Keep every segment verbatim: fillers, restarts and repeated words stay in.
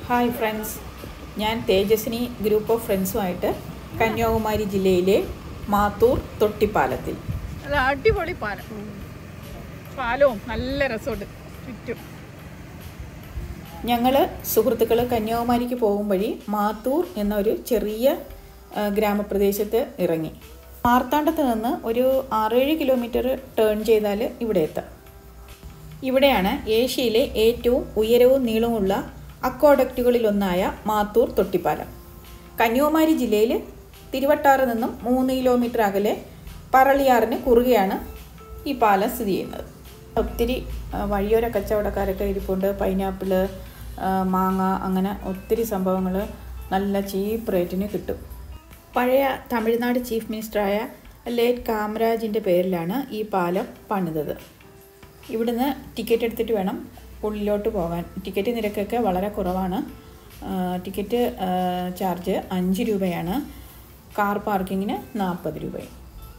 Hi friends, ഞാൻ Tejaswini group of ഫ്രണ്ട്സുമായിട്ട് കന്യാകുമാരി ജില്ലയിലെ മാത്തൂർ തൊട്ടിപ്പാലത്തിൽ. നല്ല അടിപൊളി പാലം, പാലവും നല്ല രസമുണ്ട് ചുറ്റും. ഞങ്ങൾ സുഹൃത്തുക്കൾ കന്യാകുമാരിക്ക് പോകും വഴി മാത്തൂർ എന്നൊരു ചെറിയ ഗ്രാമപ്രദേശത്ത് ഇറങ്ങി. മാർത്താണ്ഡത്ത് നിന്ന് ഒരു ആറേഴ് കിലോമീറ്റർ ടേൺ ചെയ്താൽ ഇവിടെ എത്താം. ഇവിടെയാണ് ഏഷ്യയിലെ ഏറ്റവും ഉയരവും നീളവുമുള്ള അക്വാഡക്റ്റുകളിലൊന്നായ മാത്തൂർ തൊട്ടിപ്പാലം. കന്യാകുമാരി ജില്ലയിൽ തിരുവട്ടാറ് നിന്നും മൂന്ന് കിലോമീറ്റർ അകലെ പറളിയാറിന് കുറുകെയാണ് ഈ പാലം സ്ഥിതി ചെയ്യുന്നത്. ഒത്തിരി വഴിയോര കച്ചവടക്കാരൊക്കെ ഇരിപ്പുണ്ട്. പൈനാപ്പിള്, മാങ്ങ, അങ്ങനെ ഒത്തിരി സംഭവങ്ങൾ നല്ല ചീപ്പ് റേറ്റിന് കിട്ടും. പഴയ തമിഴ്നാട് ചീഫ് മിനിസ്റ്ററായ ലേറ്റ് കാമരാജിൻ്റെ പേരിലാണ് ഈ പാലം പണിതത്. ഇവിടുന്ന് ടിക്കറ്റ് എടുത്തിട്ട് വേണം ഉള്ളിലോട്ട് പോകാൻ. ടിക്കറ്റ് നിരക്കൊക്കെ വളരെ കുറവാണ്. ടിക്കറ്റ് ചാർജ് അഞ്ച് രൂപയാണ്. കാർ പാർക്കിങ്ങിന് നാൽപ്പത് രൂപയും.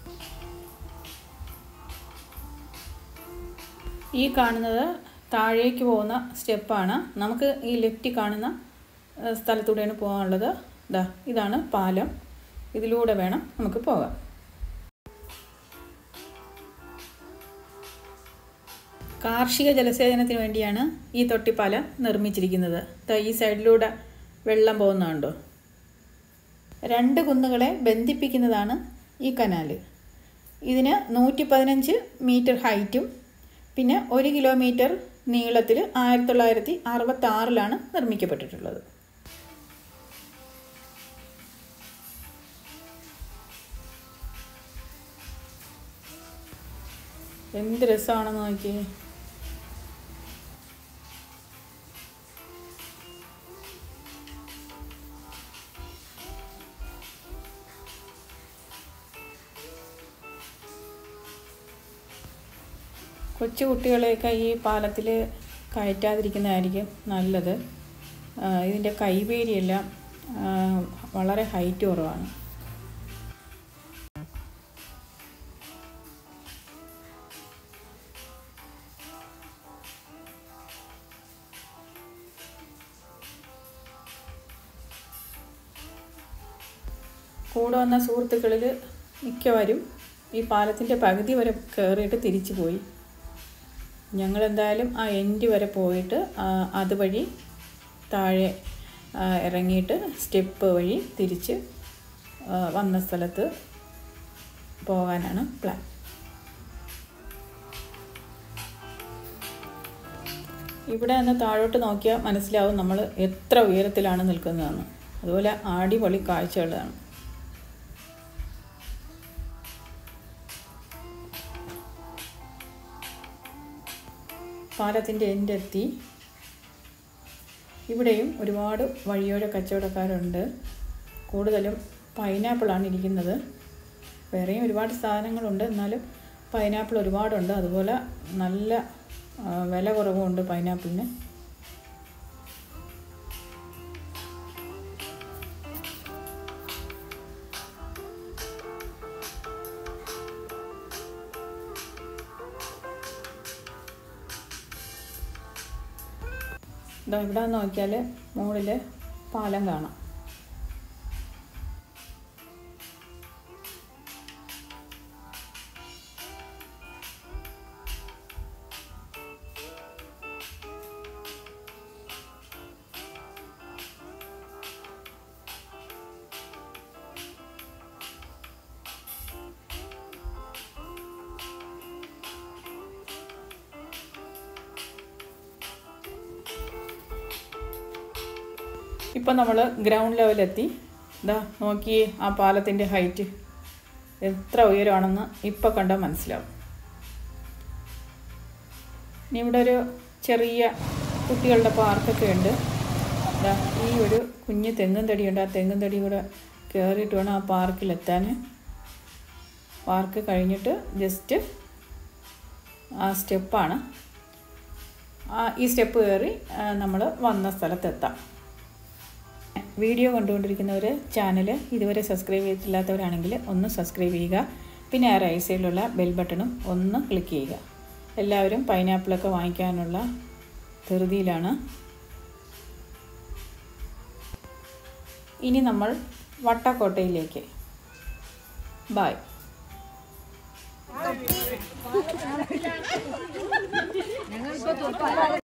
ഈ കാണുന്നത് താഴേക്ക് പോകുന്ന സ്റ്റെപ്പാണ്. നമുക്ക് ഈ ലെഫ്റ്റ് കാണുന്ന സ്ഥലത്തൂടെയാണ് പോകാനുള്ളത്. ദാ ഇതാണ് പാലം. ഇതിലൂടെ വേണം നമുക്ക് പോകാം. കാർഷിക ജലസേചനത്തിന് വേണ്ടിയാണ് ഈ തൊട്ടിപ്പാലം നിർമ്മിച്ചിരിക്കുന്നത്. ഈ സൈഡിലൂടെ വെള്ളം പോകുന്നുണ്ടോ? രണ്ട് കുന്നുകളെ ബന്ധിപ്പിക്കുന്നതാണ് ഈ കനാൽ. ഇതിന് നൂറ്റി പതിനഞ്ച് മീറ്റർ ഹൈറ്റും പിന്നെ ഒരു കിലോമീറ്റർ നീളത്തിൽ ആയിരത്തി തൊള്ളായിരത്തി അറുപത്തി ആറിലാണ് നിർമ്മിക്കപ്പെട്ടിട്ടുള്ളത്. എന്ത് രസമാണെന്ന് നോക്കിയേ. കൊച്ചു കുട്ടികളെയൊക്കെ ഈ പാലത്തിൽ കയറ്റാതിരിക്കുന്നതായിരിക്കും നല്ലത്. ഇതിൻ്റെ കൈവേലിയെല്ലാം വളരെ ഹൈറ്റ് കുറവാണ്. കൂടെ വന്ന സുഹൃത്തുക്കളിൽ മിക്കവരും ഈ പാലത്തിൻ്റെ പകുതി വരെ കയറിയിട്ട് തിരിച്ചു പോയി. ഞങ്ങളെന്തായാലും ആ എൻഡ് വരെ പോയിട്ട് അതുവഴി താഴെ ഇറങ്ങിയിട്ട് സ്റ്റെപ്പ് വഴി തിരിച്ച് വന്ന സ്ഥലത്ത് പോകാനാണ് പ്ലാൻ. ഇവിടെ നിന്ന് താഴോട്ട് നോക്കിയാൽ മനസ്സിലാവും നമ്മൾ എത്ര ഉയരത്തിലാണ് നിൽക്കുന്നതെന്ന്. അതുപോലെ അടിപൊളി കാഴ്ചകളാണ്. പാലത്തിൻ്റെ എൻഡ് എത്തി. ഇവിടെയും ഒരുപാട് വഴിയോര കച്ചവടക്കാരുണ്ട്. കൂടുതലും പൈനാപ്പിളാണ് ഇരിക്കുന്നത്. വേറെയും ഒരുപാട് സാധനങ്ങളുണ്ട്, എന്നാലും പൈനാപ്പിൾ ഒരുപാടുണ്ട്. അതുപോലെ നല്ല വില കുറവുണ്ട് പൈനാപ്പിളിന്. ഇതാ ഇവിടെ നോക്കിയാൽ മുകളിൽ പാലം കാണാം. ഇപ്പം നമ്മൾ ഗ്രൗണ്ട് ലെവലെത്തി. ഇതാ നോക്കിയേ, ആ പാലത്തിൻ്റെ ഹൈറ്റ് എത്ര ഉയരമാണെന്ന് ഇപ്പം കണ്ടാൽ മനസ്സിലാവും. ഇനി ഇവിടെ ഒരു ചെറിയ കുട്ടികളുടെ പാർക്കൊക്കെ ഉണ്ട്. ഇതാ ഈ ഒരു കുഞ്ഞ് തെങ്ങും തടിയുണ്ട്. ആ തെങ്ങും തടി കൂടെ കയറിയിട്ട് വേണം ആ പാർക്കിലെത്താൻ. പാർക്ക് കഴിഞ്ഞിട്ട് ജസ്റ്റ് ആ സ്റ്റെപ്പാണ്. ആ ഈ സ്റ്റെപ്പ് കയറി നമ്മൾ വന്ന സ്ഥലത്തെത്താം. വീഡിയോ കണ്ടുകൊണ്ടിരിക്കുന്നവർ ചാനൽ ഇതുവരെ സബ്സ്ക്രൈബ് ചെയ്തിട്ടില്ലാത്തവരാണെങ്കിൽ ഒന്ന് സബ്സ്ക്രൈബ് ചെയ്യുക. പിന്നെ ആ റൈറ്റ് സൈഡിലുള്ള ബെൽ ബട്ടണും ഒന്ന് ക്ലിക്ക് ചെയ്യുക. എല്ലാവരും പൈനാപ്പിളൊക്കെ വാങ്ങിക്കാനുള്ള ധൃതിയിലാണ്. ഇനി നമ്മൾ വട്ടക്കോട്ടയിലേക്ക്. ബൈ.